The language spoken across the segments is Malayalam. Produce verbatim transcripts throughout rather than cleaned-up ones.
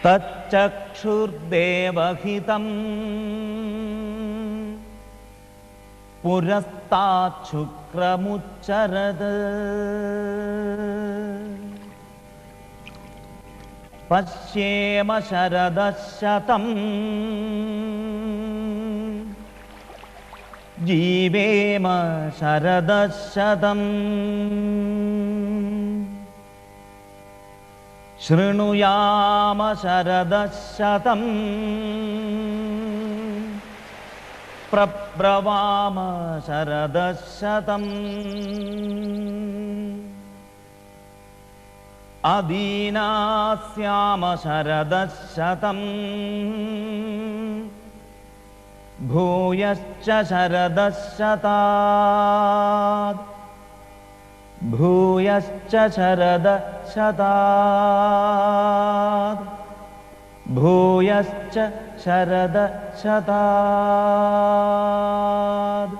തച്ചക്ഷുർദേവഹിതം പുരസ്താശുക്രമുച്ചരത് പശ്യേമ ശരദശതം ജീവേമ ശരദശതം ശൃണുയാമ ശരദശതം പ്രബ്രവാമ ശരദശതം അദീനാസ്യാമ ശരദശതം ഭൂയശ്ച ശരദശതാത് ഭൂയശ്ച ശരദശതാത് ഭൂയശ്ച ശരദശതാത്.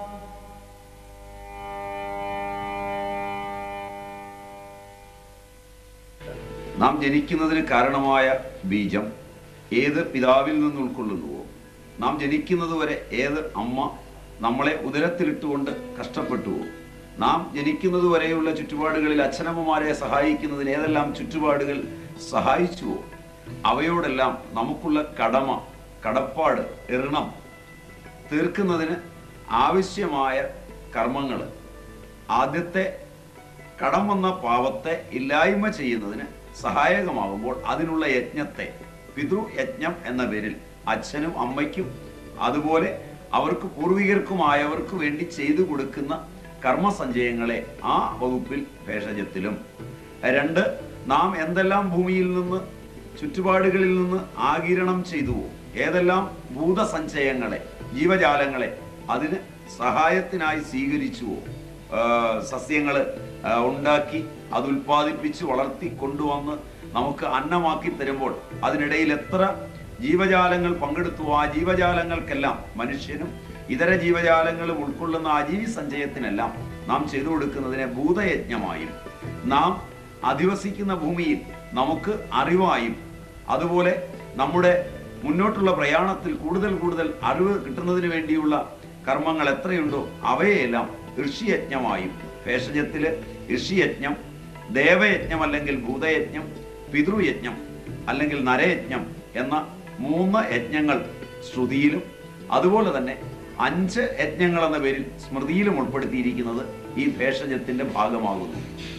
നാം ജനിക്കുന്നതിന് കാരണമായ ബീജം ഏത് പിതാവിൽ നിന്ന് ഉൾക്കൊള്ളുന്നുവോ, നാം ജനിക്കുന്നതുവരെ ഏത് അമ്മ നമ്മളെ ഉദരത്തിലിട്ടുകൊണ്ട് കഷ്ടപ്പെട്ടുവോ, നാം ജനിക്കുന്നതുവരെയുള്ള ചുറ്റുപാടുകളിൽ അച്ഛനമ്മമാരെ സഹായിക്കുന്നതിന് ഏതെല്ലാം ചുറ്റുപാടുകൾ സഹായിച്ചുവോ അവയോടെല്ലാം നമുക്കുള്ള കടമ, കടപ്പാട്, ഋണം തീർക്കുന്നതിന് ആവശ്യമായ കർമ്മങ്ങൾ, ആദ്യത്തെ കടം വന്ന പാവത്തെ ഇല്ലായ്മ ചെയ്യുന്നതിന് സഹായകമാകുമ്പോൾ അതിനുള്ള യജ്ഞത്തെ പിതൃയജ്ഞം എന്ന പേരിൽ അച്ഛനും അമ്മയ്ക്കും അതുപോലെ അവർക്ക് പൂർവികർക്കുമായവർക്ക് വേണ്ടി ചെയ്തു കൊടുക്കുന്ന കർമ്മസഞ്ചയങ്ങളെ ആ വകുപ്പിൽ ഭേഷജത്തിലും. രണ്ട്, നാം എന്തെല്ലാം ഭൂമിയിൽ നിന്ന് ചുറ്റുപാടുകളിൽ നിന്ന് ആഗിരണം ചെയ്തുവോ, ഏതെല്ലാം ഭൂതസഞ്ചയങ്ങളെ, ജീവജാലങ്ങളെ അതിന് സഹായത്തിനായി സ്വീകരിച്ചുവോ, സസ്യങ്ങൾ ഉണ്ടാക്കി അത് ഉൽപ്പാദിപ്പിച്ച് വളർത്തി കൊണ്ടുവന്ന് നമുക്ക് അന്നമാക്കി തരുമ്പോൾ അതിനിടയിൽ എത്ര ജീവജാലങ്ങൾ പങ്കെടുത്തുവോ ആ ജീവജാലങ്ങൾക്കെല്ലാം, മനുഷ്യനും ഇതര ജീവജാലങ്ങളും ഉൾക്കൊള്ളുന്ന ആ ജീവി സഞ്ചയത്തിനെല്ലാം നാം ചെയ്തു കൊടുക്കുന്നതിനെ ഭൂതയജ്ഞമായും, നാം അധിവസിക്കുന്ന ഭൂമിയിൽ നമുക്ക് അറിവായും അതുപോലെ നമ്മുടെ മുന്നോട്ടുള്ള പ്രയാണത്തിൽ കൂടുതൽ കൂടുതൽ അറിവ് കിട്ടുന്നതിന് വേണ്ടിയുള്ള കർമ്മങ്ങൾ എത്രയുണ്ടോ അവയെല്ലാം ഋഷിയജ്ഞമായും, ഭേഷജത്തില് ഋഷിയജ്ഞം, ദേവയജ്ഞം അല്ലെങ്കിൽ ഭൂതയജ്ഞം, പിതൃയജ്ഞം അല്ലെങ്കിൽ നരയജ്ഞം എന്ന മൂന്ന് യജ്ഞങ്ങൾ ശ്രുതിയിലും അതുപോലെ തന്നെ അഞ്ച് യജ്ഞങ്ങൾ എന്ന പേരിൽ സ്മൃതിയിലും ഉൾപ്പെടുത്തിയിരിക്കുന്നത് ഈ ഭേഷജത്തിന്റെ ഭാഗമാകുന്നു.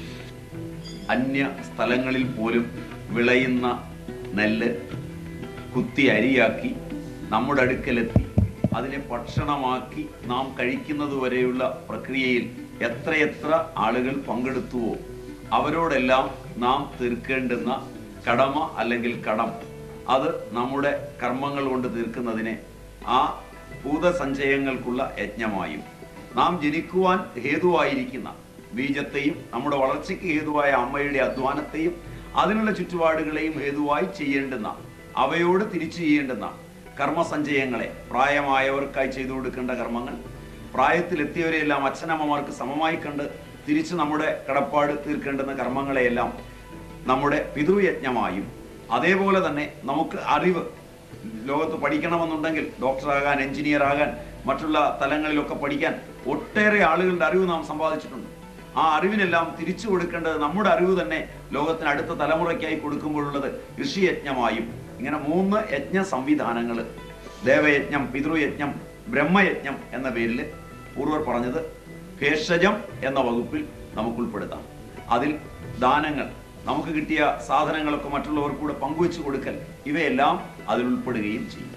അന്യ സ്ഥലങ്ങളിൽ പോലും വിളയുന്ന നെല്ല് കുത്തി അരിയാക്കി നമ്മുടെ അടുക്കലെത്തി അതിനെ ഭക്ഷണമാക്കി നാം കഴിക്കുന്നത് വരെയുള്ള പ്രക്രിയയിൽ എത്രയെത്ര ആളുകൾ പങ്കെടുത്തുവോ അവരോടെല്ലാം നാം തീർക്കേണ്ടുന്ന കടമ അല്ലെങ്കിൽ കടം, അത് നമ്മുടെ കർമ്മങ്ങൾ കൊണ്ട് തീർക്കുന്നതിനെ ആ ഭൂതസഞ്ചയങ്ങൾക്കുള്ള യജ്ഞമായും, നാം ജനിക്കുവാൻ ഹേതുവായിരിക്കുന്ന ബീജത്തെയും നമ്മുടെ വളർച്ചയ്ക്ക് ഹേതുവായ അമ്മയുടെ അധ്വാനത്തെയും അതിനുള്ള ചുറ്റുപാടുകളെയും ഹേതുവായി ചെയ്യേണ്ടുന്ന, അവയോട് തിരിച്ചു ചെയ്യേണ്ടുന്ന കർമ്മസഞ്ചയങ്ങളെ, പ്രായമായവർക്കായി ചെയ്തു കൊടുക്കേണ്ട കർമ്മങ്ങൾ, പ്രായത്തിലെത്തിയവരെയെല്ലാം അച്ഛനമ്മമാർക്ക് സമമായി കണ്ട് തിരിച്ച് നമ്മുടെ കടപ്പാട് തീർക്കേണ്ടുന്ന കർമ്മങ്ങളെയെല്ലാം നമ്മുടെ പിതൃയജ്ഞമായും, അതേപോലെ തന്നെ നമുക്ക് അറിവ്, ലോകത്ത് പഠിക്കണമെന്നുണ്ടെങ്കിൽ ഡോക്ടറാകാൻ, എഞ്ചിനീയർ ആകാൻ, മറ്റുള്ള തലങ്ങളിലൊക്കെ പഠിക്കാൻ ഒട്ടേറെ ആളുകളുടെ അറിവ് നാം സമ്പാദിച്ചിട്ടുണ്ട്. ആ അറിവിനെല്ലാം തിരിച്ചു കൊടുക്കേണ്ടത് നമ്മുടെ അറിവ് തന്നെ ലോകത്തിന് അടുത്ത തലമുറയ്ക്കായി കൊടുക്കുമ്പോഴുള്ളത് ഋഷിയജ്ഞമായും, ഇങ്ങനെ മൂന്ന് യജ്ഞ സംവിധാനങ്ങൾ, ദേവയജ്ഞം, പിതൃയജ്ഞം, ബ്രഹ്മയജ്ഞം എന്ന പേരിൽ പൂർവർ പറഞ്ഞത് ഭേഷജം എന്ന വകുപ്പിൽ നമുക്ക് ഉൾപ്പെടുത്താം. അതിൽ ദാനങ്ങൾ, നമുക്ക് കിട്ടിയ സാധനങ്ങളൊക്കെ മറ്റുള്ളവർക്ക് കൂടെ പങ്കുവെച്ചു കൊടുക്കൽ, ഇവയെല്ലാം അതിൽ ഉൾപ്പെടുകയും ചെയ്യും.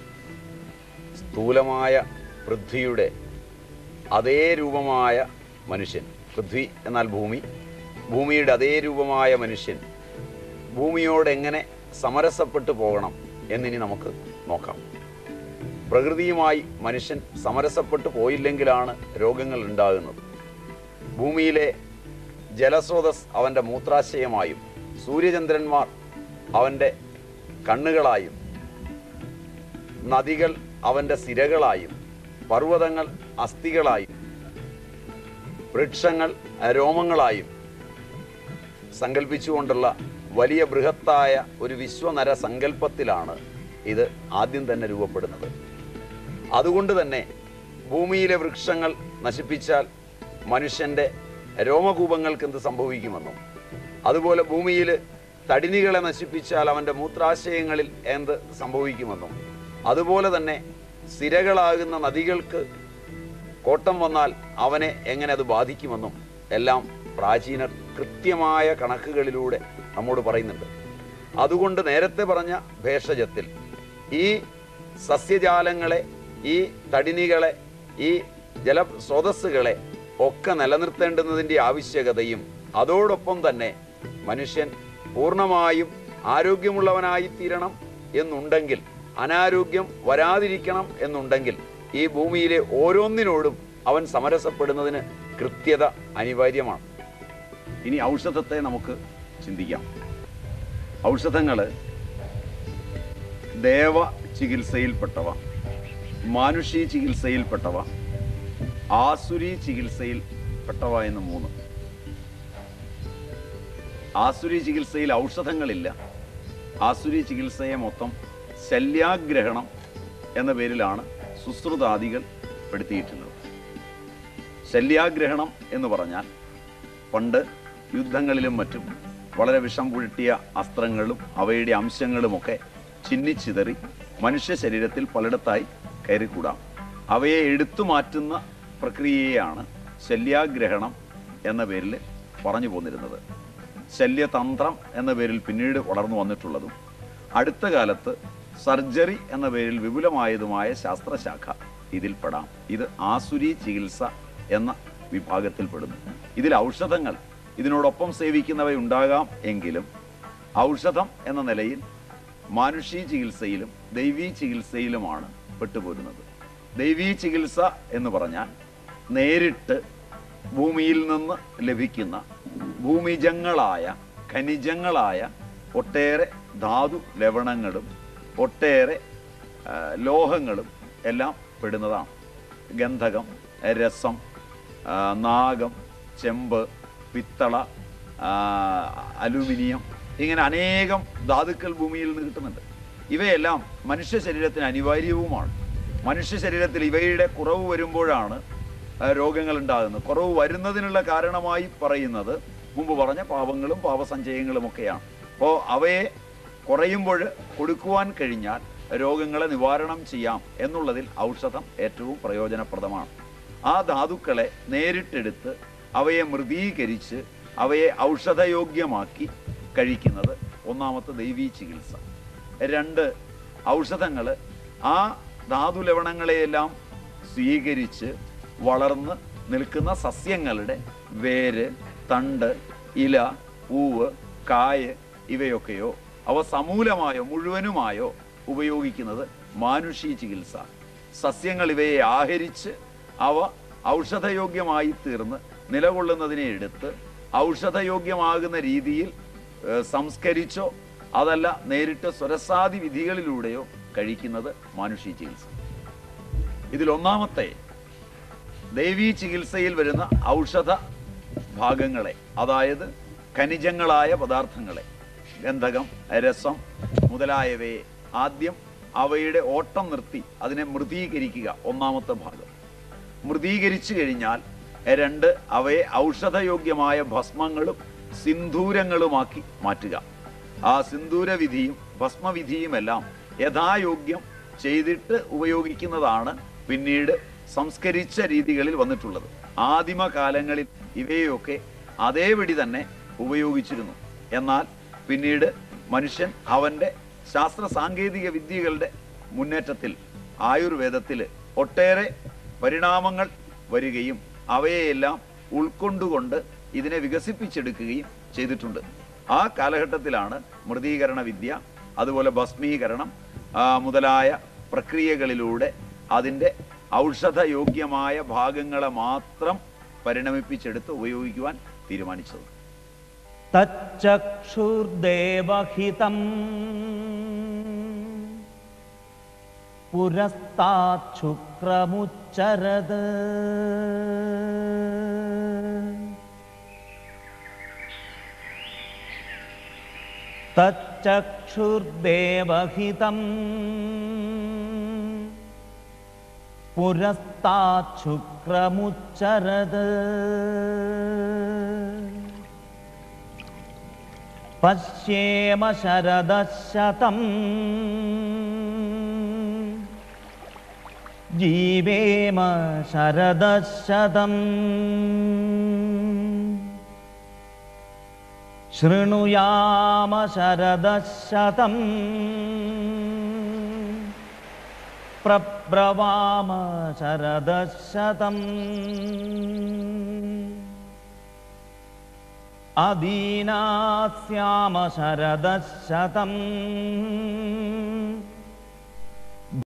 സ്ഥൂലമായ പൃഥ്വിയുടെ അതേ രൂപമായ മനുഷ്യൻ, പൃഥ്വി എന്നാൽ ഭൂമി, ഭൂമിയുടെ അതേ രൂപമായ മനുഷ്യൻ ഭൂമിയോട് എങ്ങനെ സമരസപ്പെട്ടു പോകണം എന്നിനി നമുക്ക് നോക്കാം. പ്രകൃതിയുമായി മനുഷ്യൻ സമരസപ്പെട്ടു പോയില്ലെങ്കിലാണ് രോഗങ്ങൾ ഉണ്ടാകുന്നത്. ഭൂമിയിലെ ജലസ്രോതസ് അവൻ്റെ മൂത്രാശയമായും, സൂര്യചന്ദ്രന്മാർ അവൻ്റെ കണ്ണുകളായും, നദികൾ അവൻ്റെ സിരകളായും, പർവ്വതങ്ങൾ അസ്ഥികളായും, വൃക്ഷങ്ങൾ രോമങ്ങളായും സങ്കല്പിച്ചുകൊണ്ടുള്ള വലിയ ബൃഹത്തായ ഒരു വിശ്വനര സങ്കല്പത്തിലാണ് ഇത് ആദ്യം തന്നെ രൂപപ്പെടുന്നത്. അതുകൊണ്ട് തന്നെ ഭൂമിയിലെ വൃക്ഷങ്ങൾ നശിപ്പിച്ചാൽ മനുഷ്യൻ്റെ രോമകൂപങ്ങൾക്ക് എന്ത് സംഭവിക്കുമെന്നും, അതുപോലെ ഭൂമിയിൽ തടിനികളെ നശിപ്പിച്ചാൽ അവൻ്റെ മൂത്രാശയങ്ങളിൽ എന്ത് സംഭവിക്കുമെന്നും, അതുപോലെ തന്നെ സിരകളാകുന്ന നദികൾക്ക് കോട്ടം വന്നാൽ അവനെ എങ്ങനെ അത് ബാധിക്കുമെന്നും എല്ലാം പ്രാചീനർ കൃത്യമായ കണക്കുകളിലൂടെ നമ്മോട് പറയുന്നുണ്ട്. അതുകൊണ്ട് നേരത്തെ പറഞ്ഞ ഭേഷജത്തിൽ ഈ സസ്യജാലങ്ങളെ, ഈ തടിനികളെ, ഈ ജലസ്രോതസ്സുകളെ ഒക്കെ നിലനിർത്തേണ്ടുന്നതിൻ്റെ ആവശ്യകതയും അതോടൊപ്പം തന്നെ മനുഷ്യൻ പൂർണ്ണമായും ആരോഗ്യമുള്ളവനായി തീരണം എന്നുണ്ടെങ്കിൽ, അനാരോഗ്യം വരാതിരിക്കണം എന്നുണ്ടെങ്കിൽ ഈ ഭൂമിയിലെ ഓരോന്നിനോടും അവൻ സമരസപ്പെടുന്നതിന് കൃത്യത അനിവാര്യമാണ്. ഇനി ഔഷധത്തെ നമുക്ക് ചിന്തിക്കാം. ഔഷധങ്ങൾ ദേവ ചികിത്സയിൽപ്പെട്ടവ, മാനുഷീ ചികിത്സയിൽപ്പെട്ടവ, ആസുരി ചികിത്സയിൽപ്പെട്ടവ എന്ന് മൂന്ന്. ആസുരി ചികിത്സയിൽ ഔഷധങ്ങളില്ല. ആസുരി ചികിത്സയെ മൊത്തം ശല്യാഗ്രഹണം എന്ന പേരിലാണ് സുശ്രുതാദികൾ പെടുത്തിയിട്ടുള്ളത്. ശല്യാഗ്രഹണം എന്ന് പറഞ്ഞാൽ പണ്ട് യുദ്ധങ്ങളിലും മറ്റും വളരെ വിഷം പുരട്ടിയ അസ്ത്രങ്ങളും അവയുടെ അംശങ്ങളുമൊക്കെ ചിന്നിച്ചിതറി മനുഷ്യ ശരീരത്തിൽ പലയിടത്തായി കയറിക്കൂടാം. അവയെ എടുത്തു മാറ്റുന്ന പ്രക്രിയയാണ് ശല്യാഗ്രഹണം എന്ന പേരിൽ പറഞ്ഞു പോന്നിരുന്നത്. ശല്യതന്ത്രം എന്ന പേരിൽ പിന്നീട് വളർന്നു വന്നിട്ടുള്ളതും അടുത്ത കാലത്ത് സർജറി എന്ന പേരിൽ വിപുലമായതുമായ ശാസ്ത്രശാഖ ഇതിൽപ്പെടാം. ഇത് ആസുരി ചികിത്സ എന്ന വിഭാഗത്തിൽപ്പെടുന്നു. ഇതിൽ ഔഷധങ്ങൾ ഇതിനോടൊപ്പം സേവിക്കുന്നവയുണ്ടാകാം എങ്കിലും ഔഷധം എന്ന നിലയിൽ മാനുഷീ ചികിത്സയിലും ദൈവീ ചികിത്സയിലുമാണ് പെട്ടുപോരുന്നത്. ദൈവീ ചികിത്സ എന്ന് പറഞ്ഞാൽ നേരിട്ട് ഭൂമിയിൽ നിന്ന് ലഭിക്കുന്ന ഭൂമിജങ്ങളായ ഖനിജങ്ങളായ ഒട്ടേറെ ധാതു ലവണങ്ങളും ഒട്ടേറെ ലോഹങ്ങളും എല്ലാം പെടുന്നതാണ്. ഗന്ധകം, രസം, നാഗം, ചെമ്പ്, പിത്തള, അലുമിനിയം, ഇങ്ങനെ അനേകം ധാതുക്കൾ ഭൂമിയിൽ നിന്ന് കിട്ടുന്നുണ്ട്. ഇവയെല്ലാം മനുഷ്യ ശരീരത്തിന് അനിവാര്യവുമാണ്. മനുഷ്യ ശരീരത്തിൽ ഇവയുടെ കുറവ് വരുമ്പോഴാണ് രോഗങ്ങൾ ഉണ്ടാകുന്നത്. കുറവ് വരുന്നതിനുള്ള കാരണമായി പറയുന്നത് മുമ്പ് പറഞ്ഞ പാപങ്ങളും പാപസഞ്ചയങ്ങളും ഒക്കെയാണ്. അപ്പോൾ അവയെ കുറയുമ്പോൾ കൊടുക്കുവാൻ കഴിഞ്ഞാൽ രോഗങ്ങളെ നിവാരണം ചെയ്യാം എന്നുള്ളതിൽ ഔഷധം ഏറ്റവും പ്രയോജനപ്രദമാണ്. ആ ധാതുക്കളെ നേരിട്ടെടുത്ത് അവയെ മൃദീകരിച്ച് അവയെ ഔഷധയോഗ്യമാക്കി കഴിക്കുന്നത് ഒന്നാമത്തെ ദൈവീ ചികിത്സ. രണ്ട്, ഔഷധങ്ങൾ ആ ധാതുലവണങ്ങളെയെല്ലാം സ്വീകരിച്ച് വളർന്ന് നിൽക്കുന്ന സസ്യങ്ങളുടെ വേര്, തണ്ട്, ഇല, പൂവ്, കായ് ഇവയൊക്കെയോ അവ സമൂലമായോ മുഴുവനുമായോ ഉപയോഗിക്കുന്നത് മാനുഷീ ചികിത്സ. സസ്യങ്ങൾ ഇവയെ ആഹരിച്ച് അവ ഔഷധയോഗ്യമായി തീർന്ന് നിലകൊള്ളുന്നതിനെ എടുത്ത് ഔഷധയോഗ്യമാകുന്ന രീതിയിൽ സംസ്കരിച്ചോ അതല്ല നേരിട്ട് സ്വരസാദി വിധികളിലൂടെയോ കഴിക്കുന്നത് മാനുഷീ ചികിത്സ. ഇതിലൊന്നാമത്തെ ദൈവീ ചികിത്സയിൽ വരുന്ന ഔഷധ ഭാഗങ്ങളെ, അതായത് ഖനിജങ്ങളായ പദാർത്ഥങ്ങളെ, ഗന്ധകം, രസം മുതലായവയെ ആദ്യം അവയുടെ ഓട്ടം നിർത്തി അതിനെ മൃദീകരിക്കുക, ഒന്നാമത്തെ ഭാഗം. മൃദീകരിച്ചു കഴിഞ്ഞാൽ രണ്ട്, അവയെ ഔഷധയോഗ്യമായ ഭസ്മങ്ങളും സിന്ദൂരങ്ങളുമാക്കി മാറ്റുക. ആ സിന്ദൂരവിധിയും ഭസ്മവിധിയുമെല്ലാം യഥായോഗ്യം ചെയ്തിട്ട് ഉപയോഗിക്കുന്നതാണ് പിന്നീട് സംസ്കരിച്ച രീതികളിൽ വന്നിട്ടുള്ളത്. ആദിമകാലങ്ങളിൽ ഇവയൊക്കെ അതേപടി തന്നെ ഉപയോഗിച്ചിരുന്നു. എന്നാൽ പിന്നീട് മനുഷ്യൻ അവൻ്റെ ശാസ്ത്ര സാങ്കേതിക വിദ്യകളുടെ മുന്നേറ്റത്തിൽ ആയുർവേദത്തിൽ ഒട്ടേറെ പരിണാമങ്ങൾ വരികയും അവയെയെല്ലാം ഉൾക്കൊണ്ടുകൊണ്ട് ഇതിനെ വികസിപ്പിച്ചെടുക്കുകയും ചെയ്തിട്ടുണ്ട്. ആ കാലഘട്ടത്തിലാണ് മൃദീകരണ വിദ്യ, അതുപോലെ ഭസ്മീകരണം മുതലായ പ്രക്രിയകളിലൂടെ അതിൻ്റെ ഔഷധയോഗ്യമായ ഭാഗങ്ങളെ മാത്രം പരിണമിപ്പിച്ചെടുത്ത് ഉപയോഗിക്കുവാൻ തീരുമാനിച്ചത്. തച്ചക്ഷുർദേവഹിതം പുരസ്താത് ശുക്രമുച്ചരത് തച്ചക്ഷുർദേവഹിതം പുരസ്താശുക്രമുച്ചരത് പശ്യേമ ശരദശതം ജീവേമ ശരദശതം ശൃണുയാമ ശരദശതം പ്രബ്രവാമ ശരദശതം അദീനാസ്യാമ ശരദശതം